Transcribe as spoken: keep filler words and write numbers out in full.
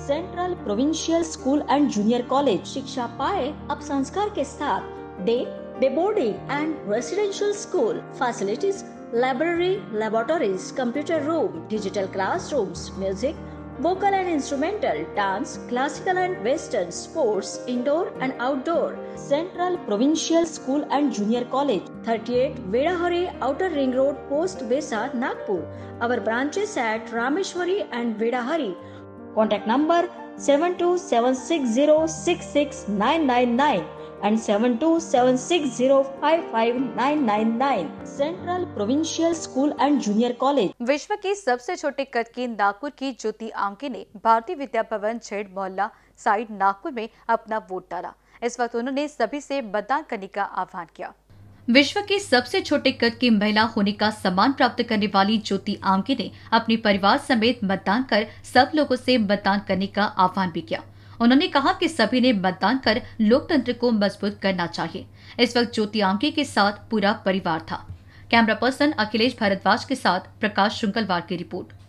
Central provincial school and junior college. शिक्षा पाए अब संस्कार के साथ। Day day boarding and residential school facilities, library, laboratories, computer room, digital classrooms, music, vocal and instrumental, dance, classical and western, sports, indoor and outdoor. Central Provincial School and Junior College, thirty-eight Vedahari Outer Ring Road, Post Besa, Nagpur. Our branches at Rameshwari and Vedahari. Contact number seven two seven six zero six six nine nine nine and seven two seven six zero five five nine nine nine. Central Provincial School and Junior College. विश्व की सबसे छोटे कद की नागपुर की ज्योति आंके ने भारतीय विद्या भवन छेड़ मोहल्ला साइड नागपुर में अपना वोट डाला। इस वक्त उन्होंने सभी से मतदान करने का आह्वान किया। विश्व की सबसे छोटे कद की महिला होने का सम्मान प्राप्त करने वाली ज्योति आंके ने अपने परिवार समेत मतदान कर सब लोगों से मतदान करने का आह्वान भी किया। उन्होंने कहा कि सभी ने मतदान कर लोकतंत्र को मजबूत करना चाहिए। इस वक्त ज्योति आंके के साथ पूरा परिवार था। कैमरा पर्सन अखिलेश भारद्वाज के साथ प्रकाश शुंकलवार की रिपोर्ट।